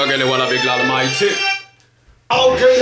again, you wanna be glad almighty. Okay.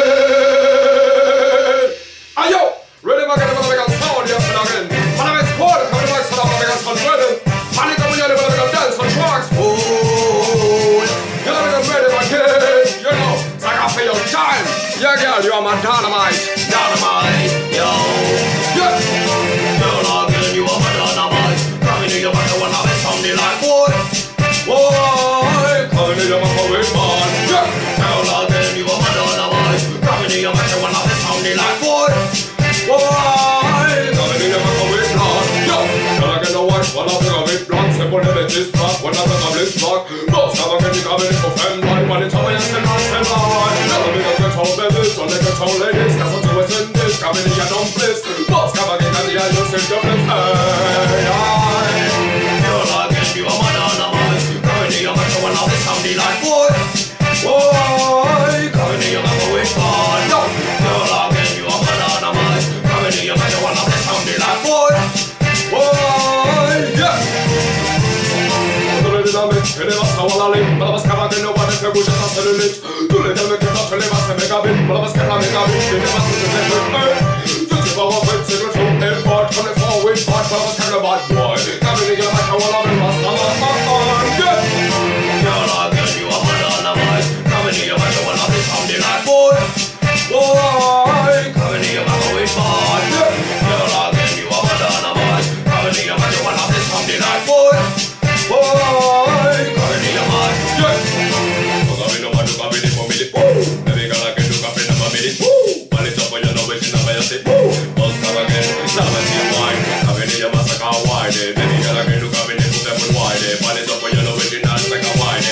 Ayo, ready again, you wanna make a sound, yes, again. Man, I'm squad, coming back, so I'm gonna make a sound ready. Man, you come in, you wanna make a dance on tracks. Oh, you're gonna get ready again. You know, it's like I feel your time. Yeah, girl, you are my dynamite. Dynamite, yo. Yeah. Girl, again, you are my dynamite. Coming in, you're the one of it, something like, boy. Boy, coming in, you're my favorite man. Yeah. Girl, again, you are my dynamite. Coming in, you're the one of it, something like, boy. Boy, coming in, you're my favorite man. Yo, girl, again, the one of the favorite man. Simple, the bitch is back. When I'm the bliss back. Most of them, you coming in for femme life. When it's always the nice and light. Never be a good old baby, so they can tell ladies. Cause what you was in this, coming in, you don't bliss. Most of them, you can hear you sing your bliss. Hey, girl, again, you are my dynamite. You're the one of the sounding like boy. Boy, coming in, you're the wish boy. Yo, girl, again, you are my dynamite. Coming in, you're the one of the sounding like boy. Boy, yeah. Elle va savoir la ligne, parce qu'avant de nous, on fait bouger sa cellulite. Tous les deux me quittent, je les passe à mégabit. Parce qu'elle a mégabit, je les passe à mégabit. Tu sais pas, en fait, c'est le show import. Comme les fois, oui, part, parce qu'elle est bad boy. Coming in, you're the one of the master, yeah. Girl, again, you are my dynamite. Coming in, you're the one of the sounding like boy. Boy, coming in, you're the wish boy. Girl, again, you are my dynamite. Coming in, you're the one of the sounding like boy. Boy, coming in, you're my yeah. Coming in, you come in for me. Baby girl, I can do coming in for me. While it's up, you know it, you know where you sit. Boss, come again, now let's see wine. Coming in, you must have got wide. Baby girl, I can do coming in for them wide. While it's up, you know it, you know it's like a wine.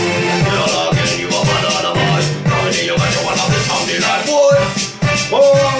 Girl, again, you are my dynamite. Coming in, you got your one of the sounding like boy. Boy.